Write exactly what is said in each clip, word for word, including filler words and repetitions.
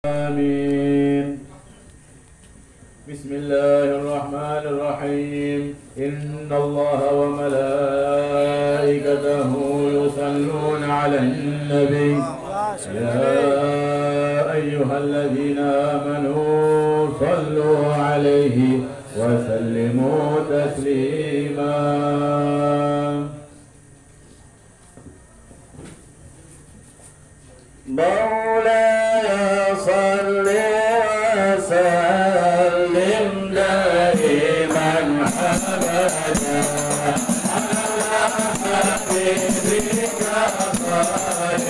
آمين. بسم الله الرحمن الرحيم. إن الله وملائكته يصلون على النبي يا أيها الذين آمنوا صلوا عليه وسلموا تسليما. مولاي صل وسلم دائما أبدا على حبيبك خير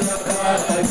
الخلق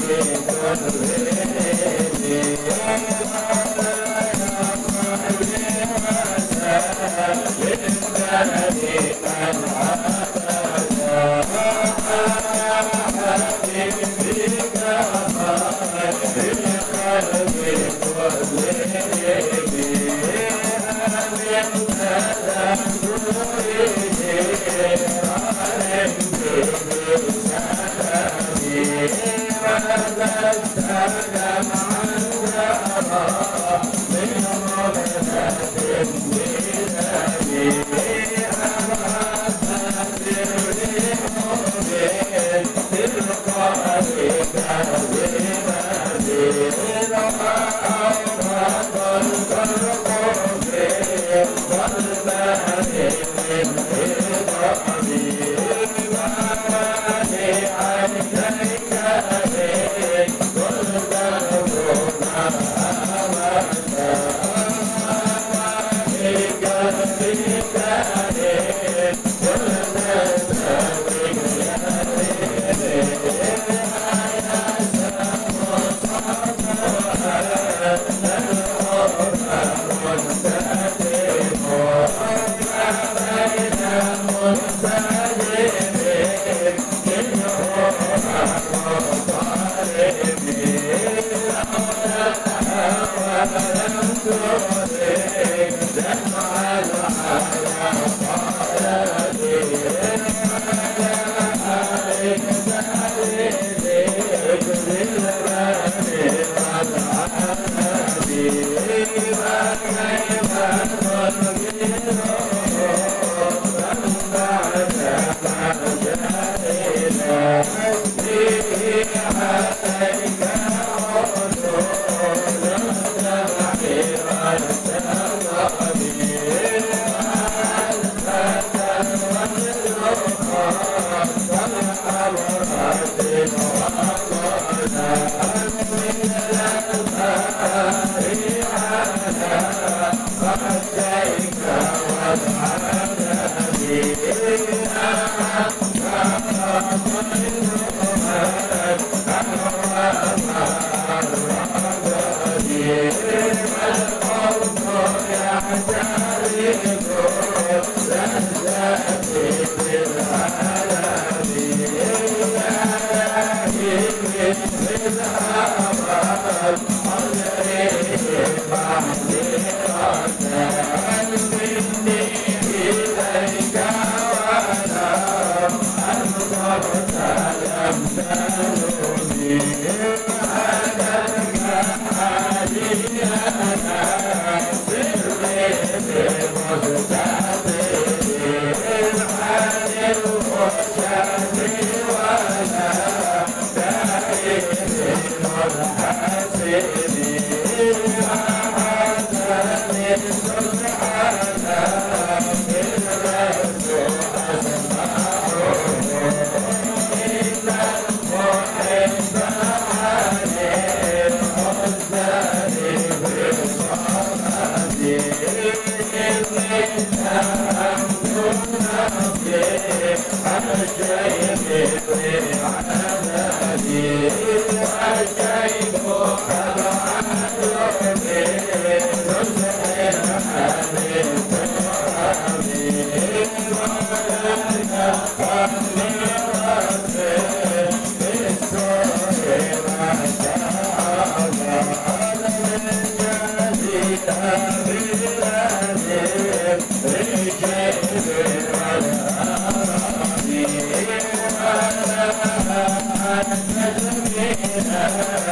Yeah.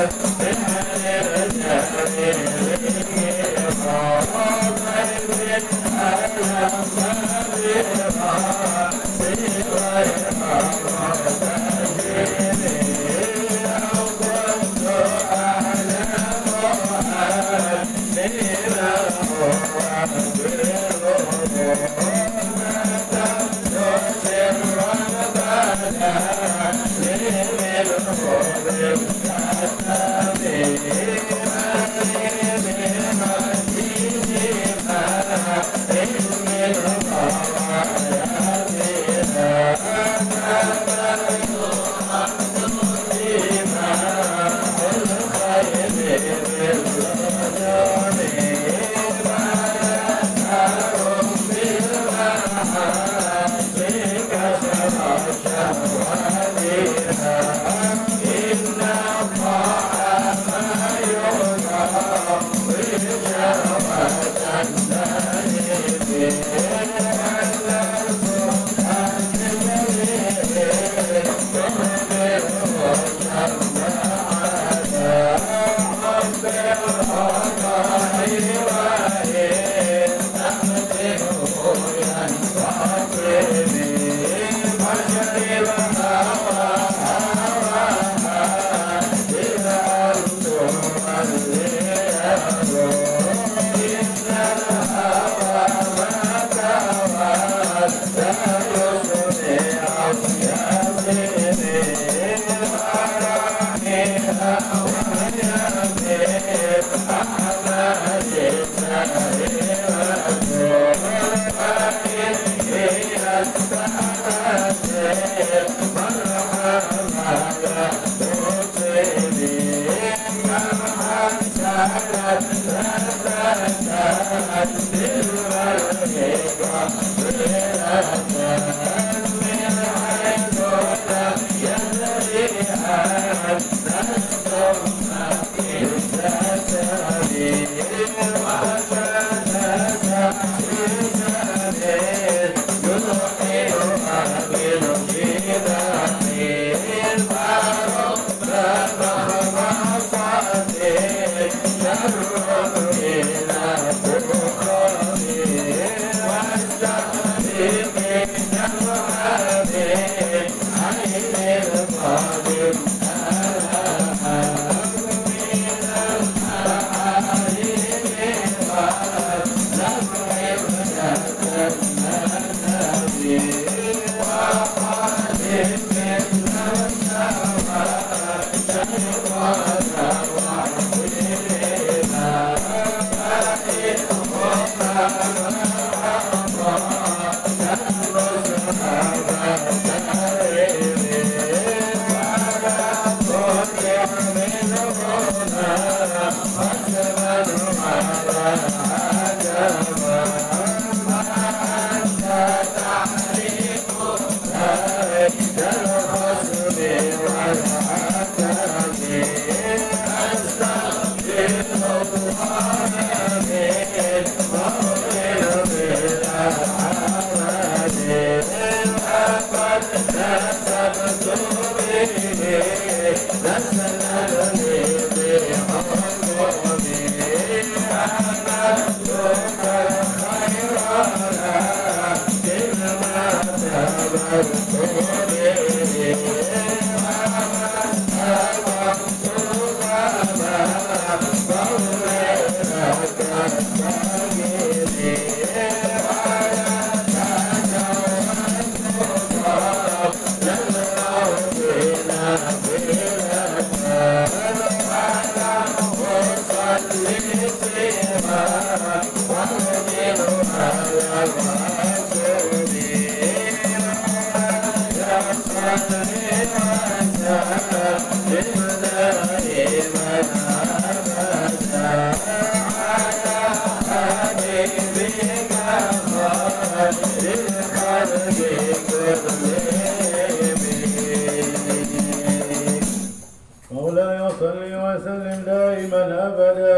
مولاي صل وسلم دائما ابدا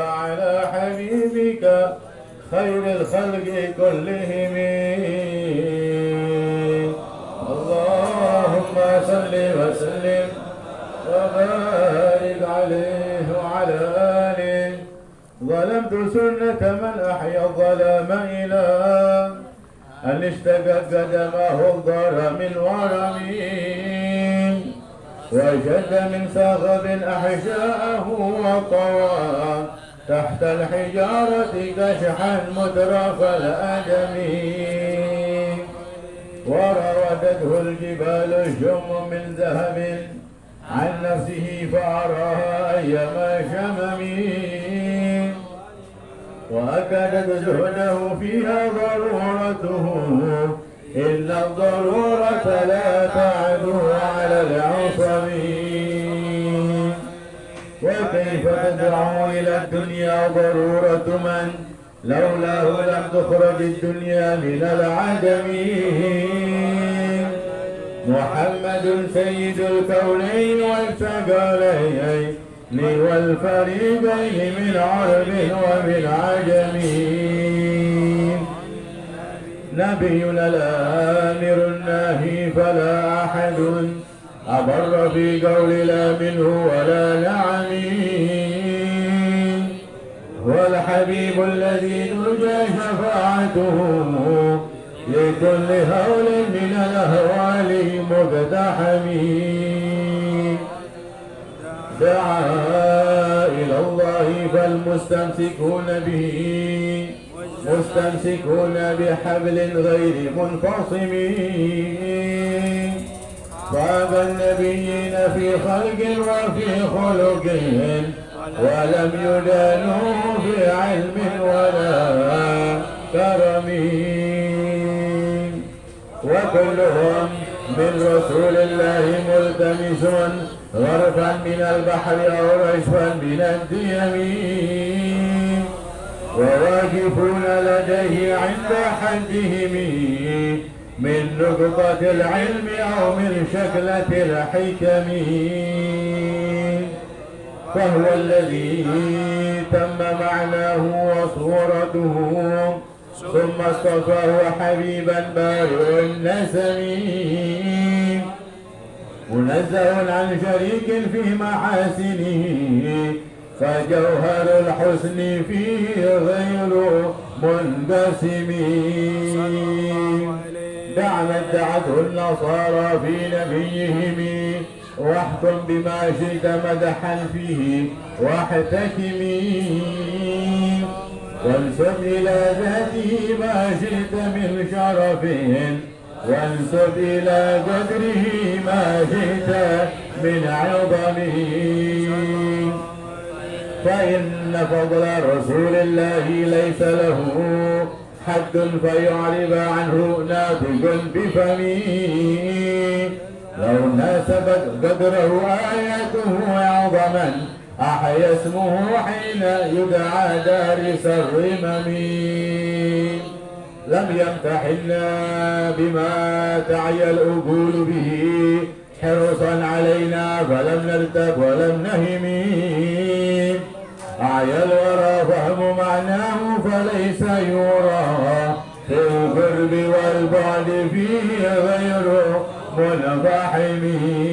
على حبيبك خير الخلق كلهم. اللهم صل وسلم وبارك عليه وعلى آله. ظلمت سنة من أحيا الظلام إلى أن اشتكت قدمه الضرم الورم، وجد من سغب أحشاءه وطوى تحت الحجارة كشحا مترف الأدم، وراودته الجبال الجم من ذهب عن نفسه فأراها أيما شمم، وأكدت زهده فيها ضرورته، إن الضرورة لا تعدو على العصم. وكيف تدعو إلى الدنيا ضرورة من لولاه لم تخرج الدنيا من العدم. محمد سيد الكونين والثقلين والفريقين من عرب ومن عجم. نبينا الآمر الناهي فلا أحد أبر في قول لا منه ولا نعم. والحبيب الذي نرجى شفاعته لكل هول من الأهوال مقتحم. دعا إلى الله فالمستمسكون به مستمسكون بحبل غير منفصم. فاز النبيين في خلق وفي خلق ولم يدانوا في علم ولا كرم. وكلهم من رسول الله ملتمس غرفا من البحر أو رشفا من الديم، وواقفون لديه عند حدهم من نقطة العلم أو من شكلة الحكم. فهو الذي تم معناه وصورته، ثم اصطفاه حبيبا بارئ النسم. منزه عن شريك في محاسنه، فجوهر الحسن فيه غير منقسم. دعنا ادعته النصارى في نبيهم، واحكم بما شئت مدحا فيه واحتكم. وانسب إلى ذاته ما شئت من شرفه، وانسب إلى قدره ما شئت من عظمه. فإن فضل رسول الله ليس له حد فيعرب عنه ناطق بفمه. لو ناسبت قدره آياته عظما أحيا اسمه حين يدعى دارس الرمم. لم يمتحنا بما تعيا الأقول به حرصا علينا فلم نرتب ولم نهم. أعيا الورى فهم معناه فليس يرى في القرب والبعد فيه غير منفحم.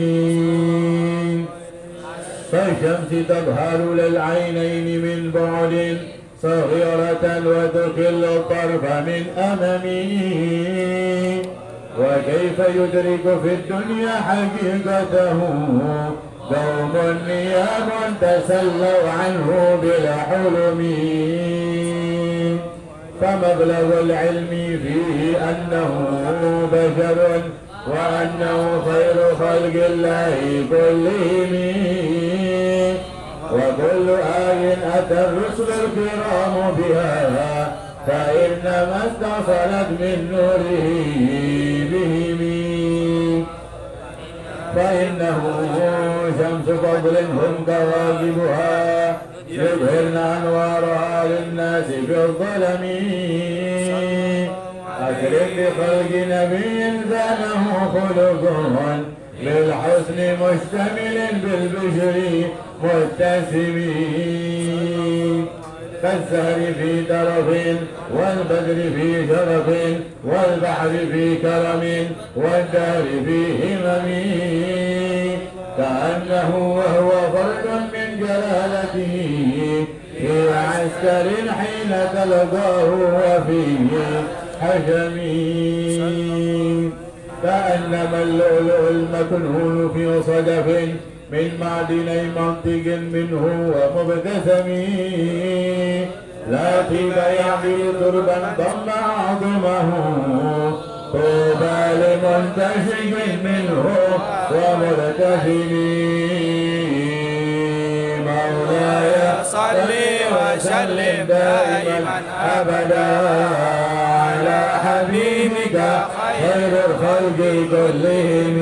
كالشمس تظهر للعينين من بعد صغيرة وتكل الطرف من أمامه. وكيف يدرك في الدنيا حقيقته قوم نيام تسلوا عنه بلا حلم. فمبلغ العلم فيه أنه بشر وأنه خير خلق الله كلهم. وكل آية أتى الرسل الكرام بها فإنما اتصلت من نوره بهم. فإنه شمس فضل هم كواكبها يظهرن أنوارها للناس في الظلم. أكرم بخلق نبي زانه خلق بالحسن مشتمل بالبشر متسم. كالسهر في ترف والبدر في شرف والبحر في كرم والدار في همم. كأنه وهو فرد من جلالته في عسكر حين تلقاه وفيه حشم. كأنما اللؤلؤ المكنون في صدف من معدني منطق منه ومبتسم. لا طيب يعمل تربا ضم عظمه طوبى لمنتشق منه ومرتهن مولاي صل وسلم دائما أبدا على حبيبك خير الخلق كلهم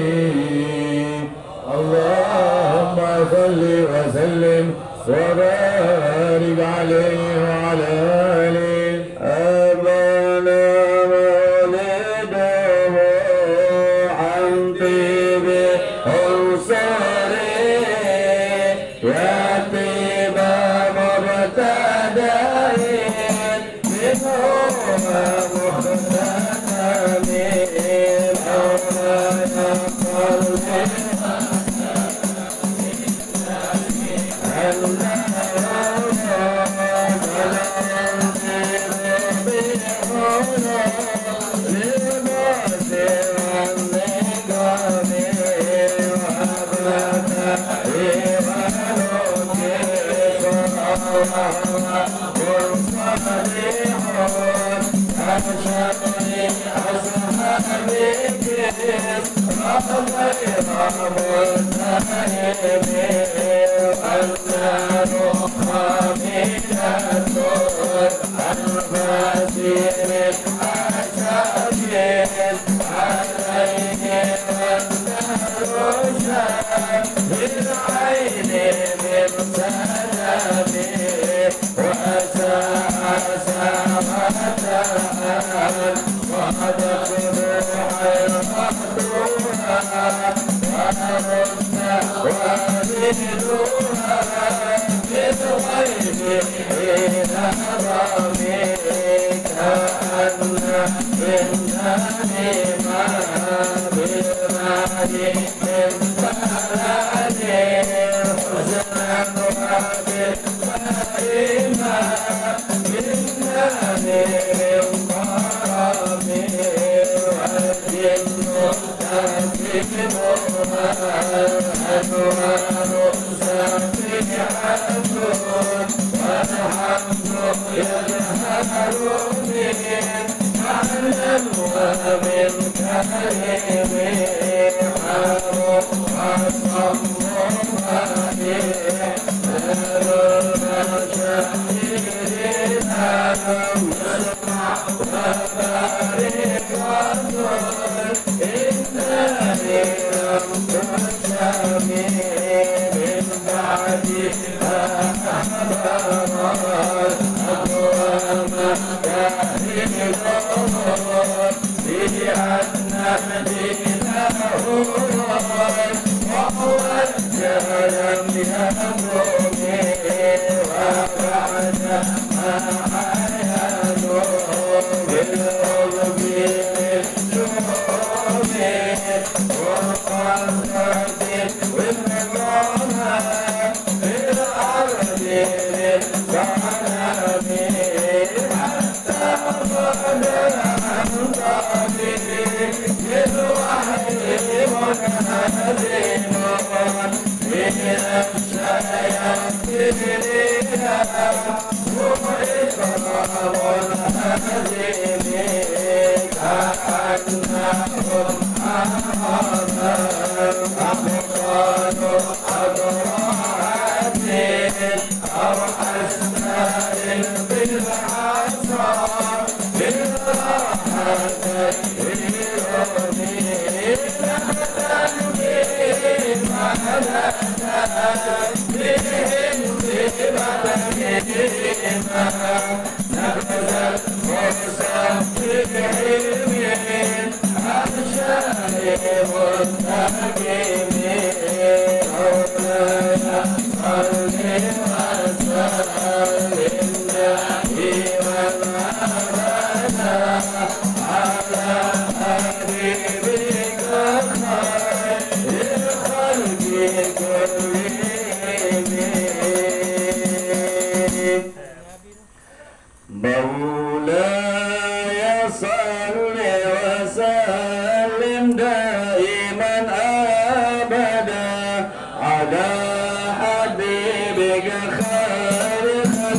اللهم صل وسلم وبارك عليه وعلى آله أبانا مولده عن طيب أنصاره يا طيب مبتدئين منه مختتمين مولانا صل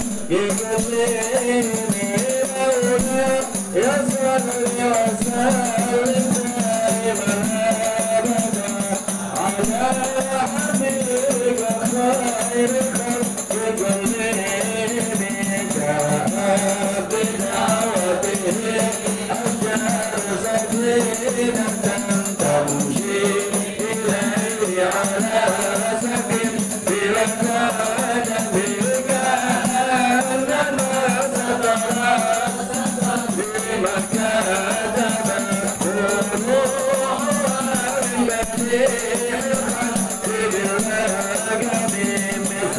يصل وسلم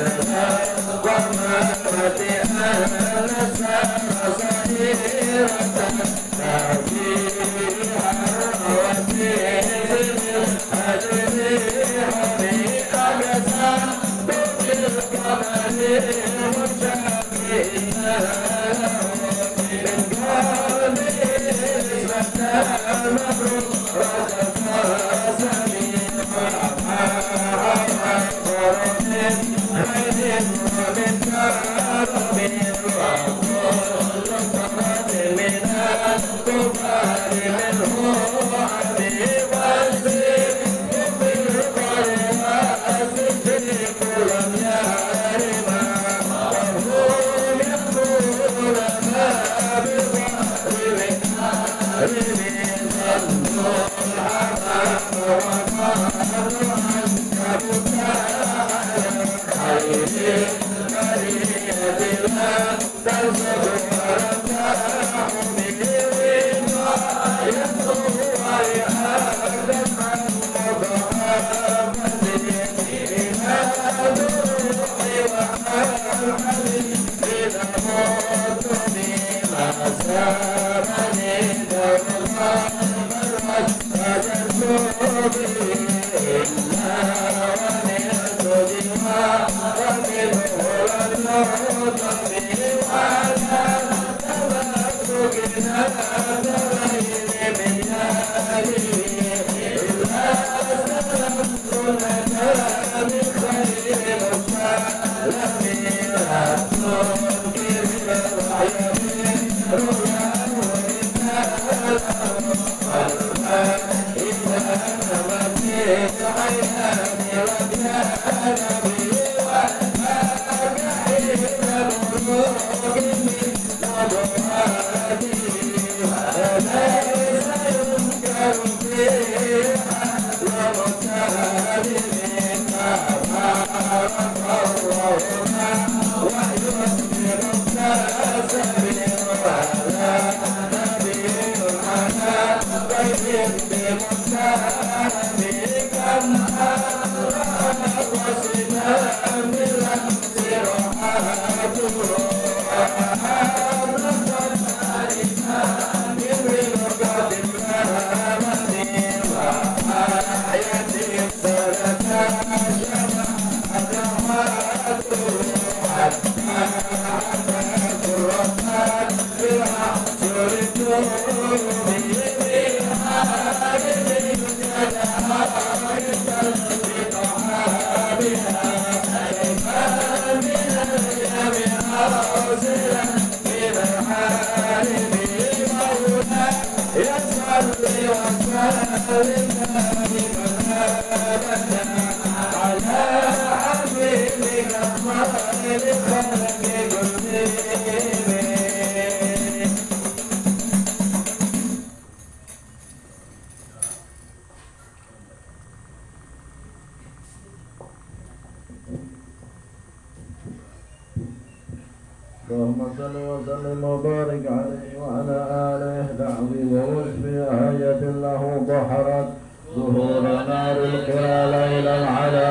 اللهم صل وسلم وبارك عليه وعلى آله تعظيم واسمه آية له ظهرت ظهور نار القرى ليلا على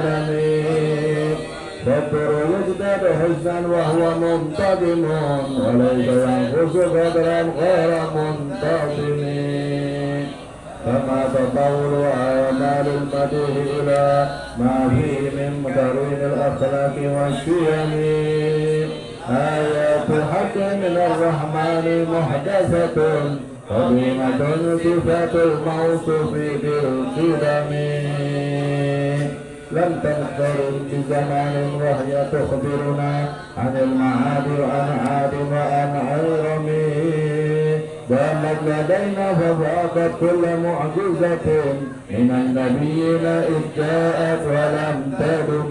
علمه فالدر يزداد حزنا وهو منتظم وليس ينقص قدرا غير منتظم فما تطول آمال المديه إلى ما فيه من تروين الأخلاق والشيم آيات الحق من الرحمن محدثة قديمة صفات الموصوف بالقدم لم تنقرض بزمان وهي تخبرنا عن المعاد وعن عاد وعن عرم دامت لدينا ففاقت كل معجزة من النبيين إذ جاءت ولم تدم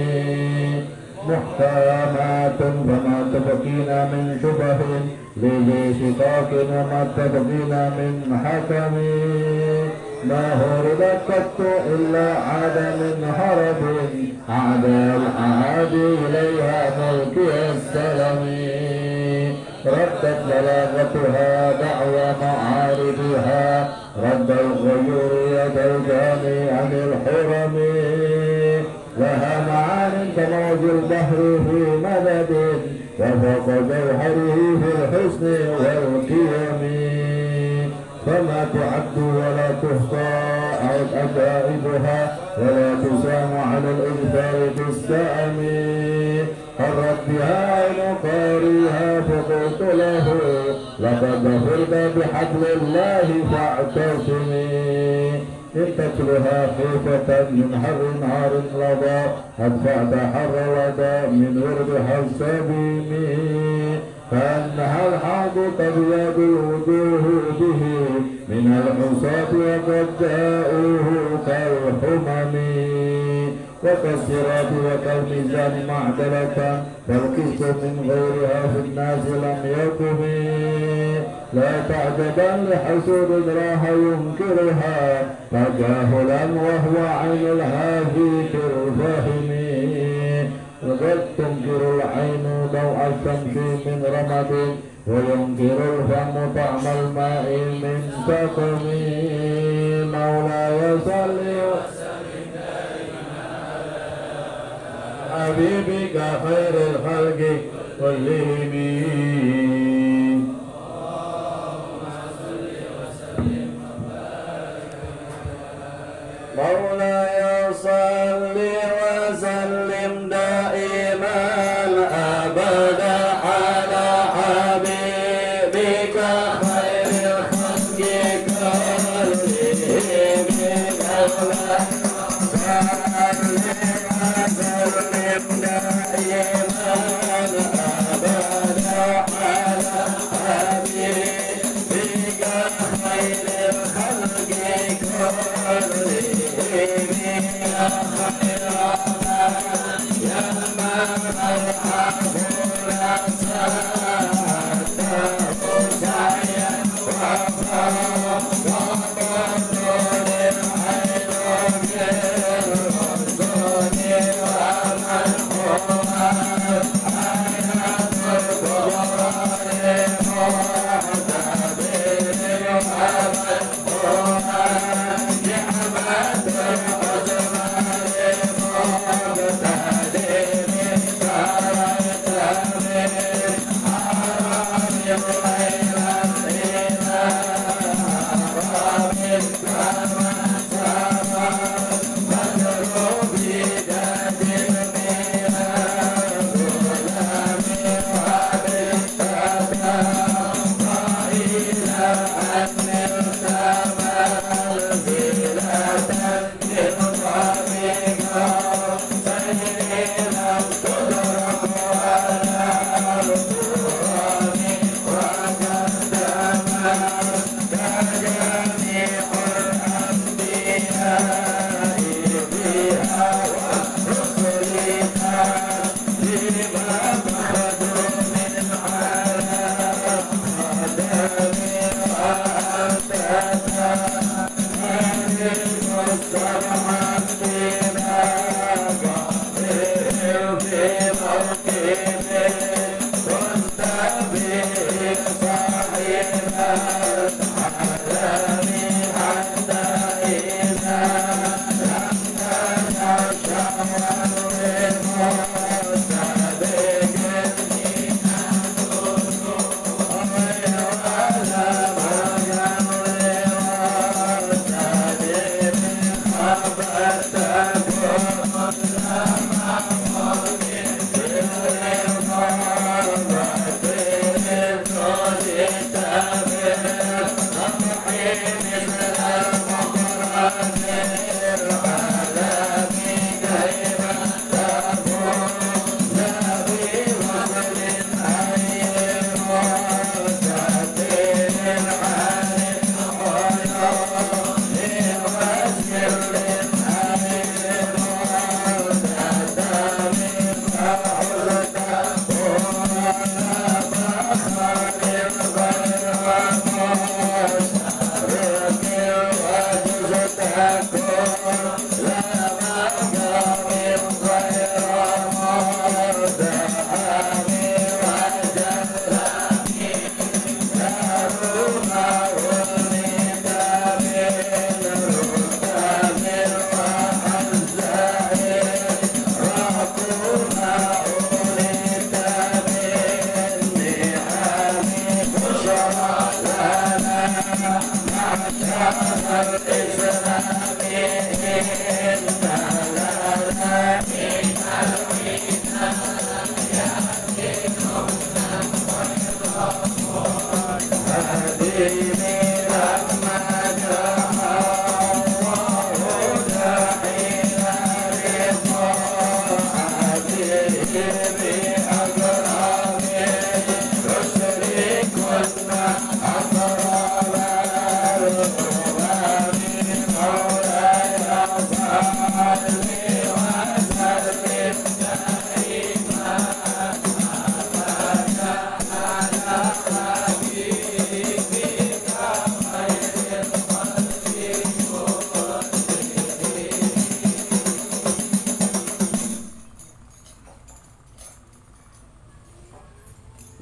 محكمات فما تبقينا من شبه لذي شقاق وما تبقينا من حكم ما هربت قط إلا عاد من هرب عاد الأعادي إليها ملك السلم ردت بلاغتها دعوى معارضها رد الغيور يد الجاني عن الحرم لها معان كموج البحر في مدد وفوق جوهره في الحسن والقيم فما تعد ولا تحصى عجائبها ولا تسام على الإجبار بالسأم قرت بها عين قاريها فقلت له لقد ظفرت بحبل الله فاعتصمي إن تتلها خيفة من حر نار لظى أدفعت حر لدى من وردها السبيم فأنها الحوض تبيض الوجوه به من العصاة وقد جاءوه كالحمم وكالصراط وكالميزان معدلة فالقسط من غيرها في الناس لم يكن لا تعجبا لحسود راه ينكرها تجاهلا وهو عين الهافي كالفهم وقد تنكر العين ضوء الشمس من رمد وينكر الفم طعم الماء من سقم مولاي صل وسلم حبيبك خير الخلق كلهم مولاي صل وسلم دائما أبدا على حبيبك خير الخلق كلهم مولاي صل وسلم دائما أبدا على حبيبك خير الخلق كلهم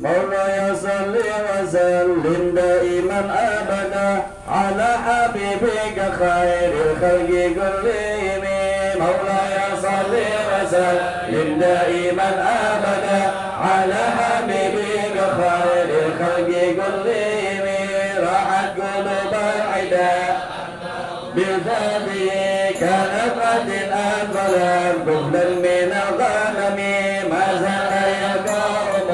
مولاي صل وسلم دائما أبدا على حبيبك خير الخلق كلهم مولاي صل وسلم دائما أبدا على حبيبك خير الخلق كلهم راحت قلوب العدا بذاته كانت قد أنفلت قبلا من الغنم ما زال يقوم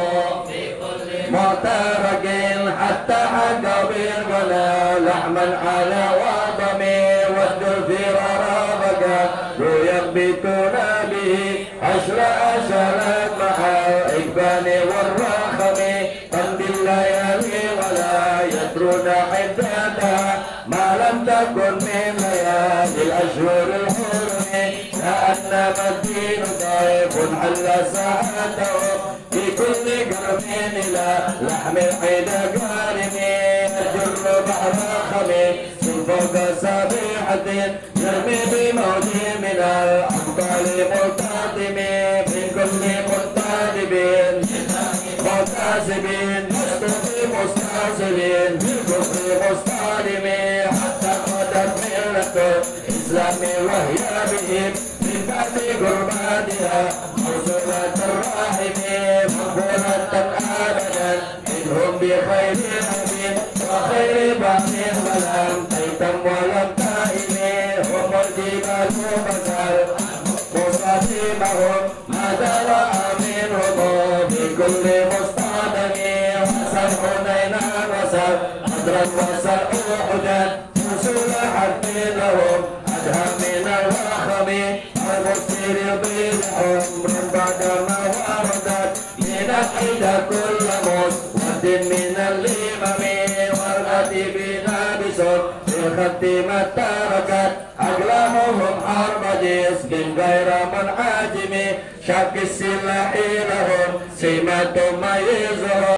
معترك حتى حق بالغلا لحما على وضم والدثير رابك ينبتون به عشر أشرات مع إقبال والرخم قد الليالي ولا يدرون عدتها ما لم تكن من ليالي الأشهر الحرم كأنما الدين ضيف حل ساعته في كل قرن إلى لحم العيد قارم يجر بحر خميس من فوق سبيحة يرمي بموج من الأبطال ملتطم من كل ملتطم مكاسبين مستقيم مستعصبين بالكفر مستعلمين حتى قدت ملة إسلام وهي بهم من بعد قربانها موصولة الراحم مقبولة أبدا منهم بخير أمين وخير بعض ولم تيتم ولم تائم هم الجبال مسار مصاحبهم ما دار منهم بكل مصطدم وسر حنينا وسر أدرا وسر أحدا وصول حرب لهم أدهى من الوخم المسير يضيل عمر بعدما وردت من الحيد كل مسود من الإمام والغتيبين بصوت الختيمة تركت أقلامهم حرب جسم غير منعجم شك السلاح لهم سمة ميزهم